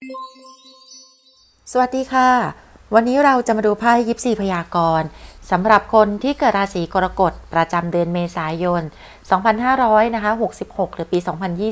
สวัสดีค่ะวันนี้เราจะมาดูไพ่ยิปซีพยากรณ์สำหรับคนที่เกิดราศีกรกฎประจำเดือนเมษายน 2566 หรือปี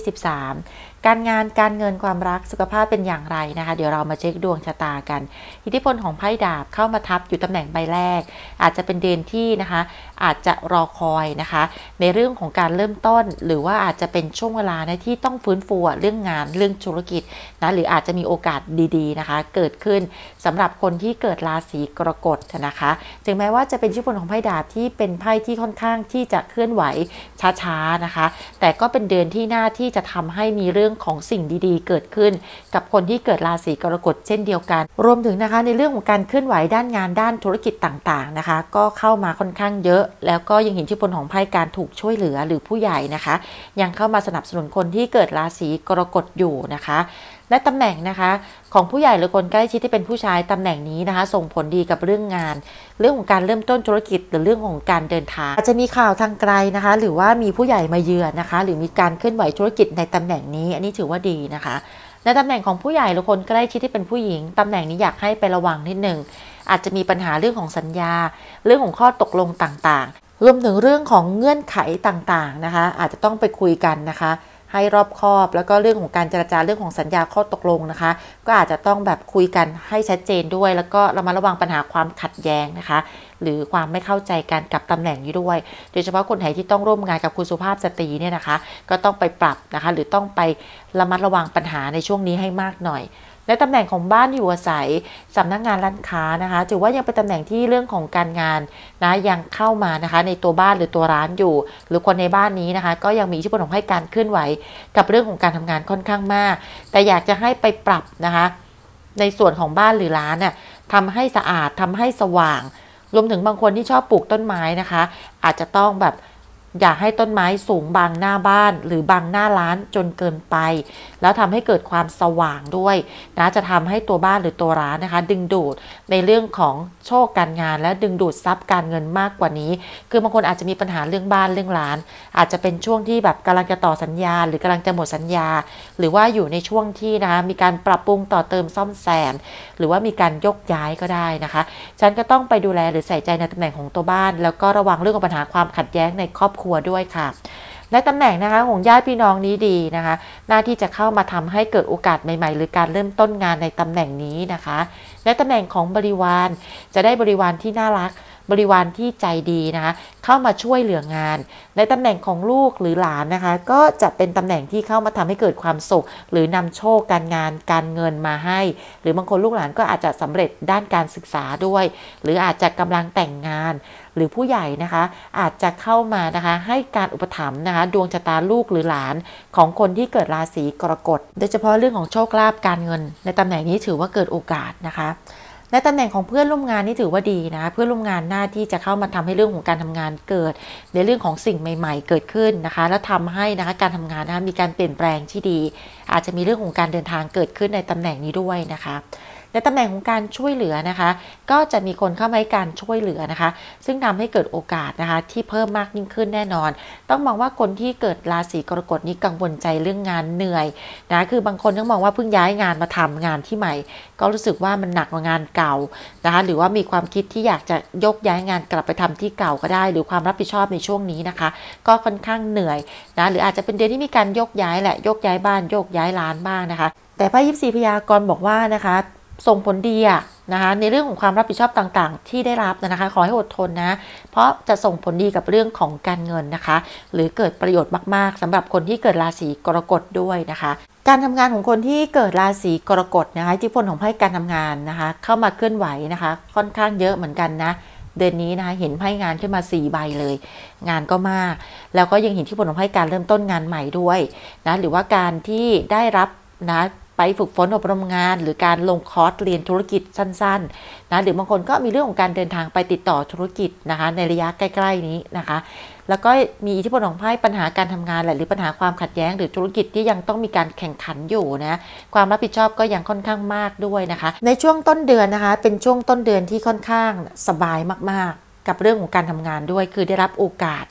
2023 การงานการเงินความรักสุขภาพเป็นอย่างไรนะคะเดี๋ยวเรามาเช็คดวงชะตากันอิทธิพลของไพ่ดาบเข้ามาทับอยู่ตำแหน่งใบแรกอาจจะเป็นเดือนที่นะคะอาจจะรอคอยนะคะในเรื่องของการเริ่มต้นหรือว่าอาจจะเป็นช่วงเวลานะที่ต้องฟื้นฟูเรื่องงานเรื่องธุรกิจนะหรืออาจจะมีโอกาสดีๆนะคะเกิดขึ้นสำหรับคนที่เกิดราศีกรกฎนะคะถึงแม้ว่าจะเป็นอิทธิพลของไพ่ดาบที่เป็นไพ่ที่ค่อนข้างที่จะเคลื่อนไหวช้าๆนะคะแต่ก็เป็นเดือนที่น่าที่จะทำให้มีเรื่องของสิ่งดีๆเกิดขึ้นกับคนที่เกิดราศีกรกฎเช่นเดียวกันรวมถึงนะคะในเรื่องของการเคลื่อนไหวด้านงานด้านธุรกิจต่างๆนะคะก็เข้ามาค่อนข้างเยอะแล้วก็ยังเห็นอิทธิพลของไพ่การถูกช่วยเหลือหรือผู้ใหญ่นะคะยังเข้ามาสนับสนุนคนที่เกิดราศีกรกฎอยู่นะคะและตำแหน่งนะคะของผู้ใหญ่หรือคนใกล้ชิดที่เป็นผู้ชายตำแหน่งนี้นะคะส่งผลดีกับเรื่องงานเรื่องของการเริ่มต้นธุรกิจหรือเรื่องของการเดินทางอาจจะมีข่าวทางไกลนะคะหรือว่ามีผู้ใหญ่มาเยือนนะคะหรือมีการเคลื่อนไหวธุรกิจในตำแหน่งนี้อันนี้ถือว่าดีนะคะในตำแหน่งของผู้ใหญ่หรือคนใกล้ชิดที่เป็นผู้หญิงตำแหน่งนี้อยากให้ไประวังนิดหนึ่งอาจจะมีปัญหาเรื่องของสัญญาเรื่องของข้อตกลงต่างๆรวมถึงเรื่องของเงื่อนไขต่างๆนะคะอาจจะต้องไปคุยกันนะคะให้รอบคอบแล้วก็เรื่องของการเจรจาเรื่องของสัญญาข้อตกลงนะคะก็อาจจะต้องแบบคุยกันให้ชัดเจนด้วยแล้วก็ระมัดระวังปัญหาความขัดแย้งนะคะหรือความไม่เข้าใจกันกับตำแหน่งนี้ด้วยโดยเฉพาะคนไหนที่ต้องร่วมงานกับคุณสุภาพสตรีเนี่ยนะคะก็ต้องไปปรับนะคะหรือต้องไประมัดระวังปัญหาในช่วงนี้ให้มากหน่อยในตำแหน่งของบ้านอยู่อาศัยสำนักงานร้านค้านะคะถือว่ายังเป็นตำแหน่งที่เรื่องของการงานนะยังเข้ามานะคะในตัวบ้านหรือตัวร้านอยู่หรือคนในบ้านนี้นะคะก็ยังมีอิทธิพลของให้การเคลื่อนไหวกับเรื่องของการทำงานค่อนข้างมากแต่อยากจะให้ไปปรับนะคะในส่วนของบ้านหรือร้านน่ะทำให้สะอาดทำให้สว่างรวมถึงบางคนที่ชอบปลูกต้นไม้นะคะอาจจะต้องแบบอย่าให้ต้นไม้สูงบังหน้าบ้านหรือบังหน้าร้านจนเกินไปแล้วทำให้เกิดความสว่างด้วยนะจะทำให้ตัวบ้านหรือตัวร้านนะคะดึงดูดในเรื่องของโชคการงานและดึงดูดทรัพย์การเงินมากกว่านี้คือบางคนอาจจะมีปัญหาเรื่องบ้านเรื่องร้านอาจจะเป็นช่วงที่แบบกำลังจะต่อสัญญาหรือกำลังจะหมดสัญญาหรือว่าอยู่ในช่วงที่นะคะมีการปรับปรุงต่อเติมซ่อมแซมหรือว่ามีการยกย้ายก็ได้นะคะฉันก็ต้องไปดูแลหรือใส่ใจในตำแหน่งของตัวบ้านแล้วก็ระวังเรื่องของปัญหาความขัดแย้งในครอบครัวด้วยค่ะในตำแหน่งนะคะของญาติพี่น้องนี้ดีนะคะหน้าที่จะเข้ามาทำให้เกิดโอกาสใหม่ๆหรือการเริ่มต้นงานในตำแหน่งนี้นะคะในตำแหน่งของบริวารจะได้บริวารที่น่ารักบริวารที่ใจดีนะคะเข้ามาช่วยเหลืองานในตำแหน่งของลูกหรือหลานนะคะก็จะเป็นตำแหน่งที่เข้ามาทำให้เกิดความสุขหรือนำโชคการงานการเงินมาให้หรือบางคนลูกหลานก็อาจจะสำเร็จด้านการศึกษาด้วยหรืออาจจะกำลังแต่งงานหรือผู้ใหญ่นะคะอาจจะเข้ามานะคะให้การอุปถัมภ์นะคะดวงชะตาลูกหรือหลานของคนที่เกิดราศีกรกฎโดยเฉพาะเรื่องของโชคลาภการเงินในตำแหน่งนี้ถือว่าเกิดโอกาสนะคะในตำแหน่งของเพื่อนร่วมงานนี่ถือว่าดีนะเพื่อนร่วมงานหน้าที่จะเข้ามาทำให้เรื่องของการทำงานเกิดในเรื่องของสิ่งใหม่ๆเกิดขึ้นนะคะแล้วทำให้นะคะการทำงานนะคะมีการเปลี่ยนแปลงที่ดีอาจจะมีเรื่องของการเดินทางเกิดขึ้นในตำแหน่งนี้ด้วยนะคะในตำแหน่งของการช่วยเหลือนะคะก็จะมีคนเข้ามาให้การช่วยเหลือนะคะซึ่งทำให้เกิดโอกาสนะคะที่เพิ่มมากยิ่งขึ้นแน่นอนต้องมองว่าคนที่เกิดราศีกรกฎนี้กังวลใจเรื่องงานเหนื่อยนะคือบางคนต้องมองว่าเพิ่งย้ายงานมาทำงานที่ใหม่ก็รู้สึกว่ามันหนักกว่างานเก่านะคะหรือว่ามีความคิดที่อยากจะยกย้ายงานกลับไปทำที่เก่าก็ได้หรือความรับผิดชอบในช่วงนี้นะคะก็ค่อนข้างเหนื่อยนะหรืออาจจะเป็นเดือนที่มีการยกย้ายแหละยกย้ายบ้านยกย้ายร้านบ้างนะคะแต่ไพ่ยิปซีพยากรณ์บอกว่านะคะส่งผลดีนะคะในเรื่องของความรับผิดชอบต่างๆที่ได้รับนะคะขอให้อดทนนะเพราะจะส่งผลดีกับเรื่องของการเงินนะคะหรือเกิดประโยชน์มากๆสำหรับคนที่เกิดราศีกรกฎด้วยนะคะการทำงานของคนที่เกิดราศีกรกฎนะคะอิทธิพลของไพ่การทำงานนะคะเข้ามาเคลื่อนไหวนะคะค่อนข้างเยอะเหมือนกันนะเดือนนี้นะคะเห็นไพ่งานขึ้นมา4 ใบเลยงานก็มากแล้วก็ยังเห็นที่ผลของไพ่การเริ่มต้นงานใหม่ด้วยนะหรือว่าการที่ได้รับนะไปฝึกฝนอบรมงานหรือการลงคอร์สเรียนธุรกิจสั้นๆนะหรือบางคนก็มีเรื่องของการเดินทางไปติดต่อธุรกิจนะคะในระยะใกล้ๆนี้นะคะแล้วก็มีอิทธิพลของไพ่ปัญหาการทำงานแหละหรือปัญหาความขัดแย้งหรือธุรกิจที่ยังต้องมีการแข่งขันอยู่นะความรับผิดชอบก็ยังค่อนข้างมากด้วยนะคะในช่วงต้นเดือนนะคะเป็นช่วงต้นเดือนที่ค่อนข้างสบายมากๆกับเรื่องของการทำงานด้วยคือได้รับโอกาส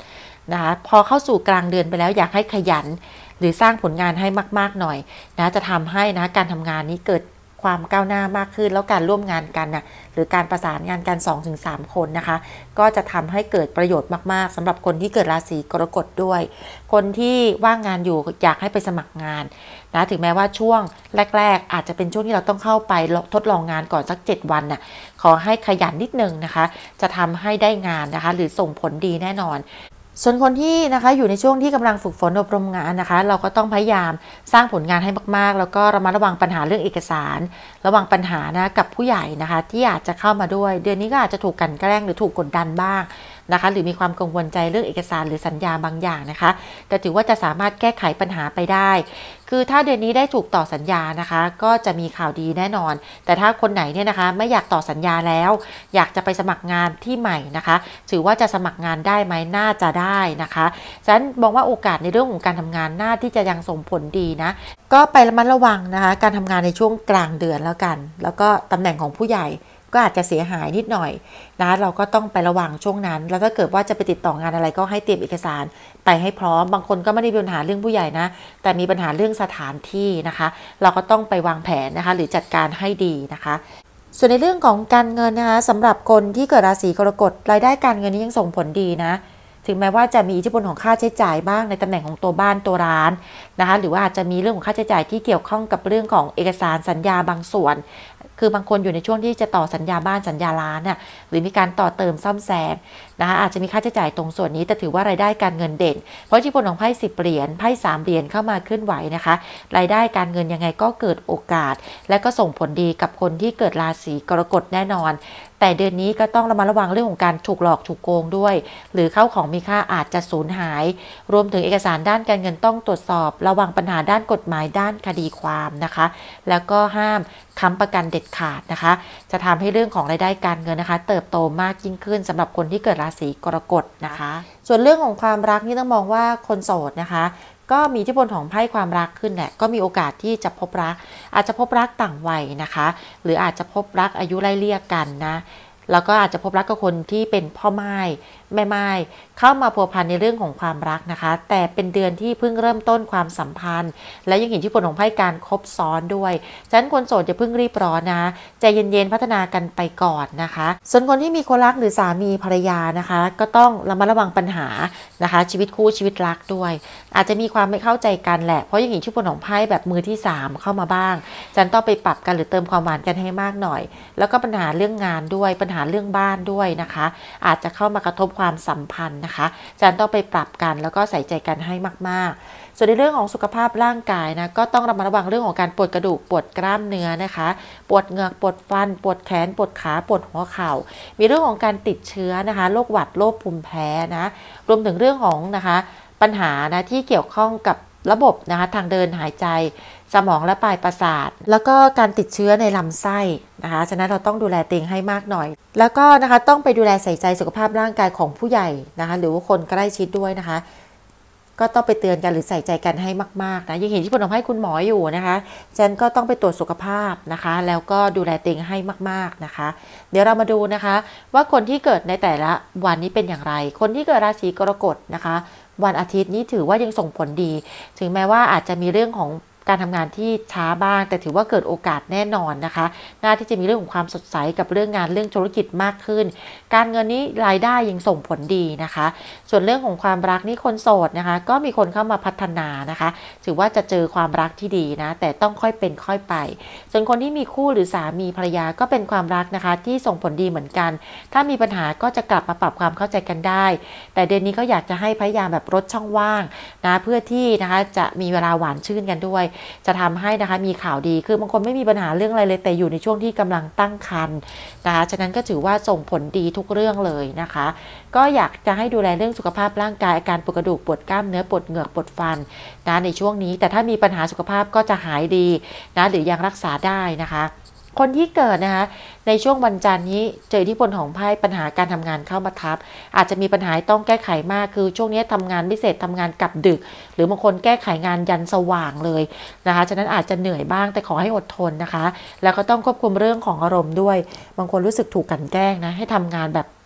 นะคะพอเข้าสู่กลางเดือนไปแล้วอยากให้ขยันหรือสร้างผลงานให้มากๆหน่อยนะจะทำให้นะการทำงานนี้เกิดความก้าวหน้ามากขึ้นแล้วการร่วมงานกันนะหรือการประสานงานกัน 2-3 คนนะคะก็จะทำให้เกิดประโยชน์มากๆสำหรับคนที่เกิดราศีกรกฎด้วยคนที่ว่างงานอยู่อยากให้ไปสมัครงานนะถึงแม้ว่าช่วงแรกๆอาจจะเป็นช่วงที่เราต้องเข้าไปทดลองงานก่อนสัก7 วันน่ะขอให้ขยันนิดนึงนะคะจะทำให้ได้งานนะคะหรือส่งผลดีแน่นอนส่วนคนที่นะคะอยู่ในช่วงที่กำลังฝึกฝนอบรมงานนะคะเราก็ต้องพยายามสร้างผลงานให้มากๆแล้วก็ระมัดระวังปัญหาเรื่องเอกสารระวังปัญหานะกับผู้ใหญ่นะคะที่อาจจะเข้ามาด้วยเดือนนี้ก็อาจจะถูกกลั่นแกล้งหรือถูกกดดันบ้างนะคะหรือมีความกังวลใจเรื่องเอกสารหรือสัญญาบางอย่างนะคะแต่ถือว่าจะสามารถแก้ไขปัญหาไปได้คือถ้าเดือนนี้ได้ถูกต่อสัญญานะคะก็จะมีข่าวดีแน่นอนแต่ถ้าคนไหนเนี่ยนะคะไม่อยากต่อสัญญาแล้วอยากจะไปสมัครงานที่ใหม่นะคะถือว่าจะสมัครงานได้ไหมน่าจะได้นะคะฉะนั้นมองว่าโอกาสในเรื่องของการทำงานน่าที่จะยังส่งผลดีนะก็ไประมัดระวังนะคะการทำงานในช่วงกลางเดือนแล้วกันแล้วก็ตำแหน่งของผู้ใหญ่ก็อาจจะเสียหายนิดหน่อยนะเราก็ต้องไประวังช่วงนั้นแล้วถ้าเกิดว่าจะไปติดต่องานอะไรก็ให้เตรียมเอกสารไปให้พร้อมบางคนก็ไม่ได้มีปัญหาเรื่องผู้ใหญ่นะแต่มีปัญหาเรื่องสถานที่นะคะเราก็ต้องไปวางแผนนะคะหรือจัดการให้ดีนะคะส่วนในเรื่องของการเงินนะคะสำหรับคนที่เกิดราศีกรกฎรายได้การเงินนี้ยังส่งผลดีนะถึงแม้ว่าจะมีอิทธิพลของค่าใช้จ่ายบ้างในตำแหน่งของตัวบ้านตัวร้านนะคะหรือว่าอาจจะมีเรื่องของค่าใช้จ่ายที่เกี่ยวข้องกับเรื่องของเอกสารสัญญาบางส่วนคือบางคนอยู่ในช่วงที่จะต่อสัญญาบ้านสัญญาร้านน่ะหรือมีการต่อเติมซ่อมแซมนะคะอาจจะมีค่าใช้จ่ายตรงส่วนนี้แต่ถือว่ารายได้การเงินเด่นเพราะอิทธิพลของไพ่10 เหรียญไพ่3 เหรียญเข้ามาเคลื่อนไหวนะคะรายได้การเงินยังไงก็เกิดโอกาสและก็ส่งผลดีกับคนที่เกิดราศีกรกฎแน่นอนแต่เดือนนี้ก็ต้องระมัดระวังเรื่องของการถูกหลอกถูกโกงด้วยหรือเข้าของมีค่าอาจจะสูญหายรวมถึงเอกสารด้านการเงินต้องตรวจสอบระวังปัญหาด้านกฎหมายด้านคดีความนะคะแล้วก็ห้ามค้ำประกันเด็ดขาดนะคะจะทำให้เรื่องของรายได้การเงินนะคะเติบโตมากยิ่งขึ้นสำหรับคนที่เกิดราศีกรกฎนะคะส่วนเรื่องของความรักนี่ต้องมองว่าคนโสดนะคะก็มีอิทธิพลของไพ่ความรักขึ้นแหละก็มีโอกาสที่จะพบรักอาจจะพบรักต่างวัยนะคะหรืออาจจะพบรักอายุไล่เลี่ยกันนะแล้วก็อาจจะพบรักกับคนที่เป็นพ่อไม้แม่ไม้เข้ามาพัวพันในเรื่องของความรักนะคะแต่เป็นเดือนที่เพิ่งเริ่มต้นความสัมพันธ์และยังเห็นอิทธิพลของไพ่การคบซ้อนด้วยฉะนั้นคนโสดอย่าเพิ่งรีบร้อนนะใจเย็นๆพัฒนากันไปก่อนนะคะส่วนคนที่มีคนรักหรือสามีภรรยานะคะก็ต้องระมัดระวังปัญหานะคะชีวิตคู่ชีวิตรักด้วยอาจจะมีความไม่เข้าใจกันแหละเพราะยังเห็นอิทธิพลของไพ่แบบมือที่3เข้ามาบ้างฉะนั้นต้องไปปรับกันหรือเติมความหวานกันให้มากหน่อยแล้วก็ปัญหาเรื่องงานด้วยปัญหาเรื่องบ้านด้วยนะคะอาจจะเข้ามากระทบความสัมพันธ์นะคะฉะนั้นต้องไปปรับกันแล้วก็ใส่ใจกันให้มากๆส่วนในเรื่องของสุขภาพร่างกายนะก็ต้องระมัดระวังเรื่องของการปวดกระดูกปวดกล้ามเนื้อนะคะปวดเหงือกปวดฟันปวดแขนปวดขาปวดหัวเข่ามีเรื่องของการติดเชื้อนะคะโรคหวัดโรคภูมิแพ้นะรวมถึงเรื่องของนะคะปัญหานะที่เกี่ยวข้องกับระบบนะคะทางเดินหายใจสมองและปลายประสาทแล้วก็การติดเชื้อในลำไส้นะคะฉะนั้นเราต้องดูแลตัวเองให้มากหน่อยแล้วก็นะคะต้องไปดูแลใส่ใจสุขภาพร่างกายของผู้ใหญ่นะคะหรือว่าคนใกล้ชิดด้วยนะคะก็ต้องไปเตือนกันหรือใส่ใจกันให้มากๆนะยังเห็นที่ผลให้คุณหมออยู่นะคะฉะนั้นก็ต้องไปตรวจสุขภาพนะคะแล้วก็ดูแลตัวเองให้มากๆนะคะเดี๋ยวเรามาดูนะคะว่าคนที่เกิดในแต่ละวันนี้เป็นอย่างไรคนที่เกิดราศีกรกฎนะคะวันอาทิตย์นี้ถือว่ายังส่งผลดีถึงแม้ว่าอาจจะมีเรื่องของการทำงานที่ช้าบ้างแต่ถือว่าเกิดโอกาสแน่นอนนะคะน่าที่จะมีเรื่องของความสดใสกับเรื่องงานเรื่องธุรกิจมากขึ้นการเงินนี้รายได้ยังส่งผลดีนะคะส่วนเรื่องของความรักนี่คนโสดนะคะก็มีคนเข้ามาพัฒนานะคะถือว่าจะเจอความรักที่ดีนะแต่ต้องค่อยเป็นค่อยไปส่วนคนที่มีคู่หรือสามีภรรยาก็เป็นความรักนะคะที่ส่งผลดีเหมือนกันถ้ามีปัญหาก็จะกลับมาปรับความเข้าใจกันได้แต่เดือนนี้ก็อยากจะให้พยายามแบบลดช่องว่างนะเพื่อที่นะคะจะมีเวลาหวานชื่นกันด้วยจะทำให้นะคะมีข่าวดีคือบางคนไม่มีปัญหาเรื่องอะไรเลยแต่อยู่ในช่วงที่กำลังตั้งครรภ์นะคะฉะนั้นก็ถือว่าส่งผลดีทุกเรื่องเลยนะคะก็อยากจะให้ดูแลเรื่องสุขภาพร่างกายอาการปวดกระดูกปวดกล้ามเนื้อปวดเหงือกปวดฟันนะในช่วงนี้แต่ถ้ามีปัญหาสุขภาพก็จะหายดีนะหรือยังรักษาได้นะคะคนที่เกิดนะคะในช่วงวันจันทร์นี้เจออิทธิพลของไพ่ปัญหาการทำงานเข้ามาทับอาจจะมีปัญหาต้องแก้ไขมากคือช่วงนี้ทำงานไม่เสร็จทำงานกลับดึกหรือบางคนแก้ไขงานยันสว่างเลยนะคะฉะนั้นอาจจะเหนื่อยบ้างแต่ขอให้อดทนนะคะแล้วก็ต้องควบคุมเรื่องของอารมณ์ด้วยบางคนรู้สึกถูกกลั่นแกล้งนะให้ทำงานแบบ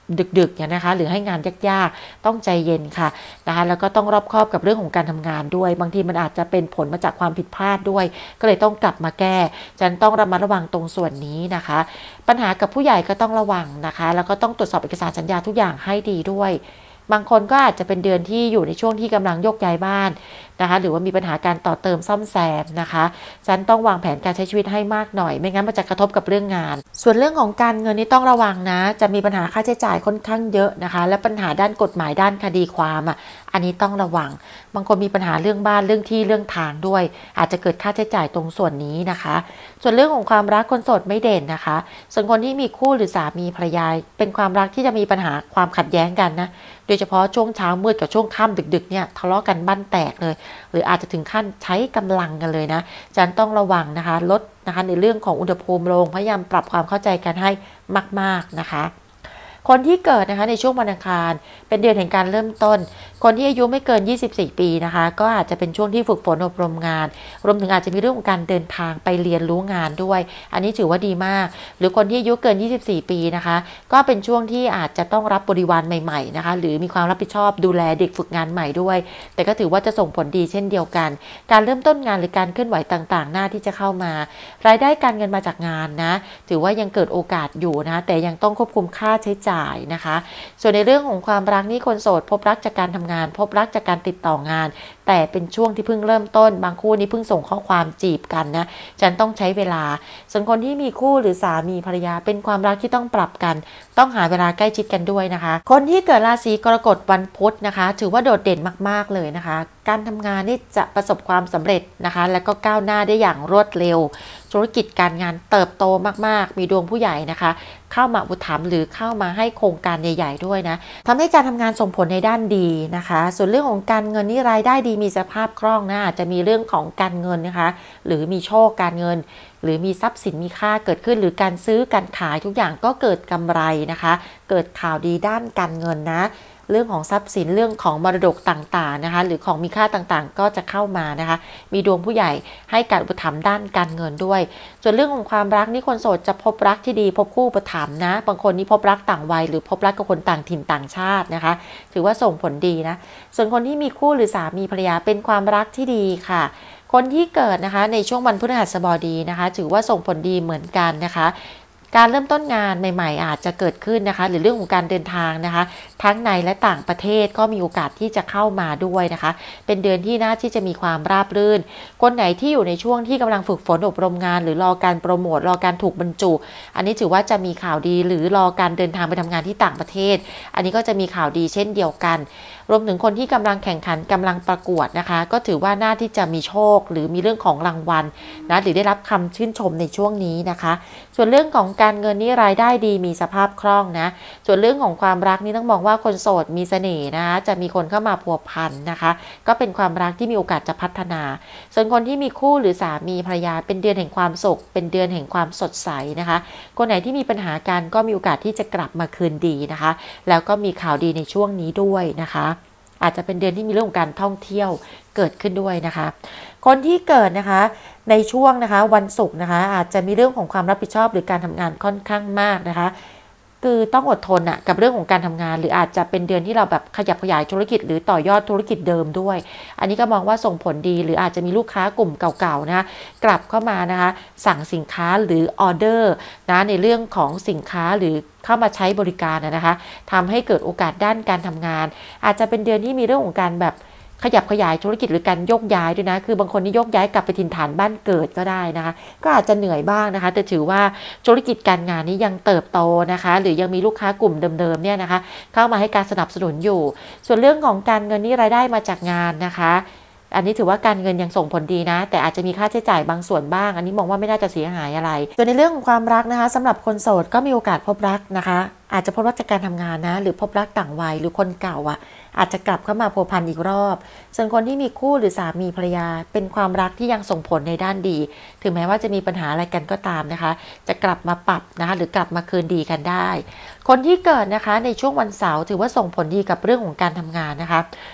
ดึกๆเนี่ยนะคะหรือให้งานยากๆต้องใจเย็นค่ะนะคะแล้วก็ต้องรอบคอบกับเรื่องของการทำงานด้วยบางทีมันอาจจะเป็นผลมาจากความผิดพลาดด้วยก็เลยต้องกลับมาแก้ฉันต้องระมัดระวังตรงส่วนนี้นะคะปัญหากับผู้ใหญ่ก็ต้องระวังนะคะแล้วก็ต้องตรวจสอบเอกสารสัญญาทุกอย่างให้ดีด้วยบางคนก็อาจจะเป็นเดือนที่อยู่ในช่วงที่กำลังโยกย้ายบ้านนะคะหรือว่ามีปัญหาการต่อเติมซ่อมแซมนะคะฉันต้องวางแผนการใช้ชีวิตให้มากหน่อยไม่งั้นมันจะกระทบกับเรื่องงานส่วนเรื่องของการเงินนี่ต้องระวังนะจะมีปัญหาค่าใช้จ่ายค่อนข้างเยอะนะคะและปัญหาด้านกฎหมายด้านคดีความอันนี้ต้องระวังบางคนมีปัญหาเรื่องบ้านเรื่องที่เรื่องทางด้วยอาจจะเกิดค่าใช้จ่ายตรงส่วนนี้นะคะส่วนเรื่องของความรักคนโสดไม่เด่นนะคะส่วนคนที่มีคู่หรือสามีภรรยาเป็นความรักที่จะมีปัญหาความขัดแย้งกันนะโดยเฉพาะช่วงเช้ามืดกับช่วงค่ำดึกๆเนี่ยทะเลาะกันบั้นแตกเลยหรืออาจจะถึงขั้นใช้กำลังกันเลยนะจันต้องระวังนะคะลดนะคะในเรื่องของอุณหภูมิลงพยายามปรับความเข้าใจกันให้มากๆนะคะคนที่เกิดนะคะในช่วงวันอังคารเป็นเดือนแห่งการเริ่มต้นคนที่อายุไม่เกิน24ปีนะคะก็อาจจะเป็นช่วงที่ฝึกฝนอบรมงานรวมถึงอาจจะมีเรื่องของการเดินทางไปเรียนรู้งานด้วยอันนี้ถือว่าดีมากหรือคนที่อายุเกิน24ปีนะคะก็เป็นช่วงที่อาจจะต้องรับบริวารใหม่ๆนะคะหรือมีความรับผิดชอบดูแลเด็กฝึกงานใหม่ด้วยแต่ก็ถือว่าจะส่งผลดีเช่นเดียวกันการเริ่มต้นงานหรือการเคลื่อนไหวต่างๆหน้าที่จะเข้ามารายได้การเงินมาจากงานนะถือว่ายังเกิดโอกาสอยู่นะแต่ยังต้องควบคุมค่าใช้จ่ายนะคะส่วนในเรื่องของความรักนี่คนโสดพบรักจากการทำงานพบรักจากการติดต่องานแต่เป็นช่วงที่เพิ่งเริ่มต้นบางคู่นี้เพิ่งส่งข้อความจีบกันนะฉันต้องใช้เวลาส่วนคนที่มีคู่หรือสามีภรรยาเป็นความรักที่ต้องปรับกันต้องหาเวลาใกล้ชิดกันด้วยนะคะคนที่เกิดราศีกรกฎวันพุธนะคะถือว่าโดดเด่นมากๆเลยนะคะการทำงานนี่จะประสบความสำเร็จนะคะและก็ก้าวหน้าได้อย่างรวดเร็วธุรกิจการงานเติบโตมากๆมีดวงผู้ใหญ่นะคะเข้ามาอุปถัมภ์หรือเข้ามาให้โครงการใหญ่ๆด้วยนะทำให้การทำงานส่งผลในด้านดีนะคะส่วนเรื่องของการเงินนี่รายได้ดีมีสภาพคล่องนะอาจจะมีเรื่องของการเงินนะคะหรือมีโชคการเงินหรือมีทรัพย์สินมีค่าเกิดขึ้นหรือการซื้อการขายทุกอย่างก็เกิดกำไรนะคะเกิดข่าวดีด้านการเงินนะเรื่องของทรัพย์สินเรื่องของมรดกต่างๆนะคะหรือของมีค่าต่างๆก็จะเข้ามานะคะมีดวงผู้ใหญ่ให้การอุปถัมภ์ด้านการเงินด้วยส่วนเรื่องของความรักนี่คนโสดจะพบรักที่ดีพบคู่อุปถัมภ์นะบางคนนี่พบรักต่างวัยหรือพบรักกับคนต่างถิ่นต่างชาตินะคะถือว่าส่งผลดีนะส่วนคนที่มีคู่หรือสามีภรรยาเป็นความรักที่ดีค่ะคนที่เกิดนะคะในช่วงวันพฤหัสบดีนะคะถือว่าส่งผลดีเหมือนกันนะคะการเริ่มต้นงานใหม่ๆอาจจะเกิดขึ้นนะคะหรือเรื่องของการเดินทางนะคะทั้งในและต่างประเทศก็มีโอกาสที่จะเข้ามาด้วยนะคะเป็นเดือนที่น่าที่จะมีความราบรื่นคนไหนที่อยู่ในช่วงที่กำลังฝึกฝนอบรมงานหรือรอการโปรโมทรอการถูกบรรจุอันนี้ถือว่าจะมีข่าวดีหรือรอการเดินทางไปทำงานที่ต่างประเทศอันนี้ก็จะมีข่าวดีเช่นเดียวกันรวมถึงคนที่กำลังแข่งขันกำลังประกวดนะคะก็ถือว่าน่าที่จะมีโชคหรือมีเรื่องของรางวัลนะหรือได้รับคำชื่นชมในช่วงนี้นะคะส่วนเรื่องของการเงินนี่รายได้ดีมีสภาพคล่องนะส่วนเรื่องของความรักนี่ต้องบอกว่าคนโสดมีเสน่ห์นะคะจะมีคนเข้ามาพัวพันนะคะก็เป็นความรักที่มีโอกาสจะพัฒนาส่วนคนที่มีคู่หรือสามีภรรยาเป็นเดือนแห่งความสุขเป็นเดือนแห่งความสดใสนะคะคนไหนที่มีปัญหากันก็มีโอกาสที่จะกลับมาคืนดีนะคะแล้วก็มีข่าวดีในช่วงนี้ด้วยนะคะอาจจะเป็นเดือนที่มีเรื่องของการท่องเที่ยวเกิดขึ้นด้วยนะคะคนที่เกิดนะคะในช่วงนะคะวันศุกร์นะคะอาจจะมีเรื่องของความรับผิดชอบหรือการทำงานค่อนข้างมากนะคะคือต้องอดทนกับเรื่องของการทำงานหรืออาจจะเป็นเดือนที่เราแบบขยับขยายธุรกิจหรือต่อยอดธุรกิจเดิมด้วยอันนี้ก็มองว่าส่งผลดีหรืออาจจะมีลูกค้ากลุ่มเก่าๆนะคะกลับเข้ามานะคะสั่งสินค้าหรือออเดอร์นะในเรื่องของสินค้าหรือเข้ามาใช้บริการนะคะทำให้เกิดโอกาสด้านการทำงานอาจจะเป็นเดือนที่มีเรื่องของการแบบขยับขยายธุรกิจหรือการโยกย้ายด้วยนะคือบางคนนี่โยกย้ายกลับไปถิ่นฐานบ้านเกิดก็ได้นะคะก็อาจจะเหนื่อยบ้างนะคะแต่ถือว่าธุรกิจการงานนี้ยังเติบโตนะคะหรือยังมีลูกค้ากลุ่มเดิมๆเนี่ยนะคะเข้ามาให้การสนับสนุนอยู่ส่วนเรื่องของการเงินนี่รายได้มาจากงานนะคะอันนี้ถือว่าการเงินยังส่งผลดีนะแต่อาจจะมีค่าใช้จ่ายบางส่วนบ้างอันนี้มองว่าไม่น่าจะเสียหายอะไรส่วนในเรื่องของความรักนะคะสำหรับคนโสดก็มีโอกาสพบรักนะคะอาจจะพบรักจากการทำงานนะหรือพบรักต่างวัยหรือคนเก่าอาจจะกลับเข้ามาพัวพันอีกรอบส่วนคนที่มีคู่หรือสามีภรรยาเป็นความรักที่ยังส่งผลในด้านดีถึงแม้ว่าจะมีปัญหาอะไรกันก็ตามนะคะจะกลับมาปรับนะคะหรือกลับมาคืนดีกันได้คนที่เกิดนะคะในช่วงวันเสาร์ถือว่าส่งผลดีกับเรื่องของการทำงานนะคะ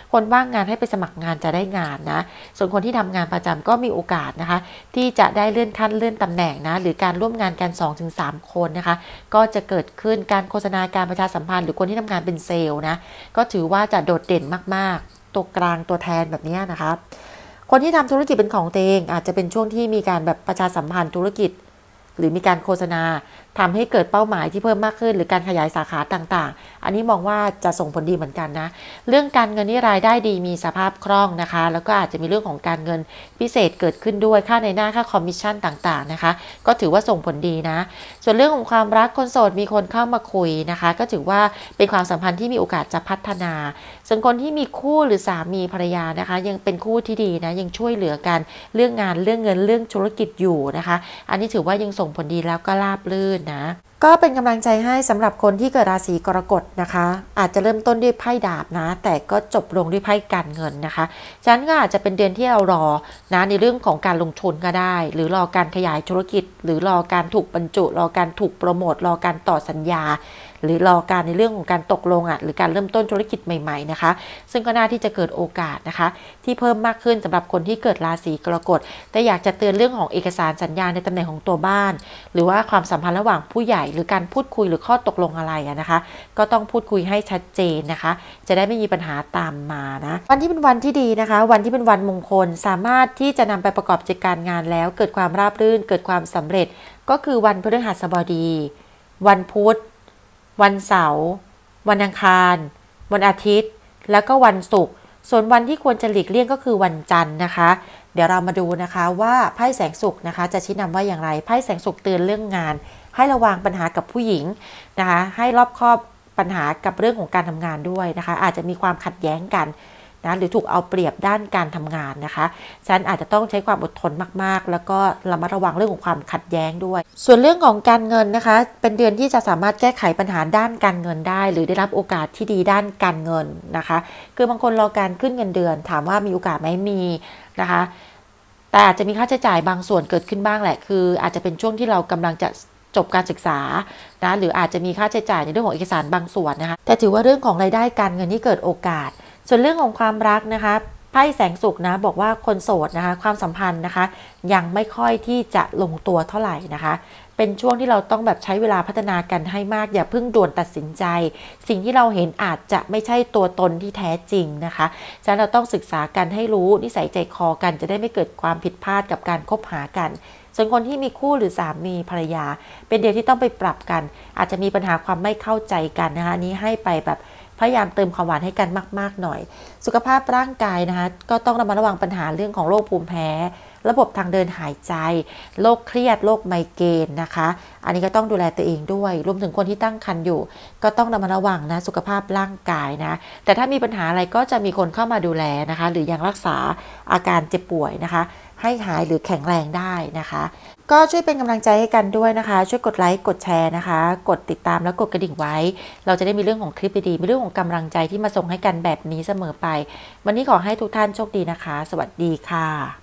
คนว่างงานให้ไปสมัครงานจะได้งานนะส่วนคนที่ทำงานประจำก็มีโอกาสนะคะที่จะได้เลื่อนขั้นเลื่อนตำแหน่งนะหรือการร่วมงานกัน 2-3 คนนะคะก็จะเกิดขึ้นการโฆษณาการประชาสัมพันธ์หรือคนที่ทำงานเป็นเซลล์นะก็ถือว่าจะโดดเด่นมากๆตัวกลางตัวแทนแบบนี้นะคะคนที่ทำธุรกิจเป็นของตัวเองอาจจะเป็นช่วงที่มีการแบบประชาสัมพันธ์ธุรกิจหรือมีการโฆษณาทำให้เกิดเป้าหมายที่เพิ่มมากขึ้นหรือการขยายสาขาต่างๆอันนี้มองว่าจะส่งผลดีเหมือนกันนะเรื่องการเงินนี่รายได้ดีมีสภาพคล่องนะคะแล้วก็อาจจะมีเรื่องของการเงินพิเศษเกิดขึ้นด้วยค่าในหน้าค่าคอมมิชชั่นต่างๆนะคะก็ถือว่าส่งผลดีนะส่วนเรื่องของความรักคนโสดมีคนเข้ามาคุยนะคะก็ถือว่าเป็นความสัมพันธ์ที่มีโอกาสจะพัฒนาส่วนคนที่มีคู่หรือสามีภรรยานะคะยังเป็นคู่ที่ดีนะยังช่วยเหลือกันเรื่องงานเรื่องเงินเรื่องธุรกิจอยู่นะคะอันนี้ถือว่ายังส่งผลดีแล้วก็ราบรื่นนะก็เป็นกำลังใจให้สำหรับคนที่เกิดราศีกรกฎนะคะอาจจะเริ่มต้นด้วยไพ่ดาบนะแต่ก็จบลงด้วยไพ่การเงินนะคะฉะนั้นก็อาจจะเป็นเดือนที่เรารอนะในเรื่องของการลงทุนก็ได้หรือรอการขยายธุรกิจหรือรอการถูกบรรจุรอการถูกโปรโมทรอการต่อสัญญาหรือรอการในเรื่องของการตกลงหรือการเริ่มต้นธุรกิจใหม่ๆนะคะซึ่งก็น่าที่จะเกิดโอกาสนะคะที่เพิ่มมากขึ้นสำหรับคนที่เกิดราศีกรกฎแต่อยากจะเตือนเรื่องของเอกสารสัญญาในตำแหน่งของตัวบ้านหรือว่าความสัมพันธ์ระหว่างผู้ใหญ่หรือการพูดคุยหรือข้อตกลงอะไรนะคะก็ต้องพูดคุยให้ชัดเจนนะคะจะได้ไม่มีปัญหาตามมานะวันที่เป็นวันที่ดีนะคะวันที่เป็นวันมงคลสามารถที่จะนำไปประกอบกิจการงานแล้วเกิดความราบรื่นเกิดความสำเร็จก็คือวันพฤหัสบดีวันพุธวันเสาร์วันอังคารวันอาทิตย์แล้วก็วันศุกร์ส่วนวันที่ควรจะหลีกเลี่ยงก็คือวันจันทร์นะคะเดี๋ยวเรามาดูนะคะว่าไพ่แสงสุกนะคะจะชี้นำว่าอย่างไรไพ่แสงสุกเตือนเรื่องงานให้ระวังปัญหากับผู้หญิงนะคะให้รอบคอบปัญหากับเรื่องของการทำงานด้วยนะคะอาจจะมีความขัดแย้งกันนะหรือถูกเอาเปรียบด้านการทำงานนะคะฉะนั้นอาจจะต้องใช้ความอดทนมากๆแล้วก็ระมัดระวังเรื่องของความขัดแย้งด้วยส่วนเรื่องของการเงินนะคะเป็นเดือนที่จะสามารถแก้ไขปัญหาด้านการเงินได้หรือได้รับโอกาสที่ดีด้านการเงินนะคะคือบางคนรอการขึ้นเงินเดือนถามว่ามีโอกาสไหมมีนะคะแต่อาจจะมีค่าใช้จ่ายบางส่วนเกิดขึ้นบ้างแหละคืออาจจะเป็นช่วงที่เรากำลังจะจบการศึกษานะหรืออาจจะมีค่าใช้จ่ายในเรื่องของเอกสารบางส่วนนะคะแต่ถือว่าเรื่องของรายได้การเงินที่เกิดโอกาสส่วนเรื่องของความรักนะคะไพ่แสงสุกนะบอกว่าคนโสดนะคะความสัมพันธ์นะคะยังไม่ค่อยที่จะลงตัวเท่าไหร่นะคะเป็นช่วงที่เราต้องแบบใช้เวลาพัฒนากันให้มากอย่าเพิ่งด่วนตัดสินใจสิ่งที่เราเห็นอาจจะไม่ใช่ตัวตนที่แท้จริงนะคะฉะนั้นเราต้องศึกษากันให้รู้นิสัยใจคอกันจะได้ไม่เกิดความผิดพลาดกับการคบหากันส่วนคนที่มีคู่หรือสามีภรรยาเป็นเดือนที่ต้องไปปรับกันอาจจะมีปัญหาความไม่เข้าใจกันนะคะนี้ให้ไปแบบพยายามเติมความหวานให้กันมากๆหน่อยสุขภาพร่างกายนะคะก็ต้องระมัดระวังปัญหาเรื่องของโรคภูมิแพ้ระบบทางเดินหายใจโรคเครียดโรคไมเกรนนะคะอันนี้ก็ต้องดูแลตัวเองด้วยรวมถึงคนที่ตั้งครรภ์อยู่ก็ต้องระมัดระวังนะสุขภาพร่างกายนะแต่ถ้ามีปัญหาอะไรก็จะมีคนเข้ามาดูแลนะคะหรือยังรักษาอาการเจ็บป่วยนะคะให้หายหรือแข็งแรงได้นะคะก็ช่วยเป็นกำลังใจให้กันด้วยนะคะช่วยกดไลค์กดแชร์นะคะกดติดตามแล้วกดกระดิ่งไว้เราจะได้มีเรื่องของคลิปดีๆมีเรื่องของกำลังใจที่มาส่งให้กันแบบนี้เสมอไปวันนี้ขอให้ทุกท่านโชคดีนะคะสวัสดีค่ะ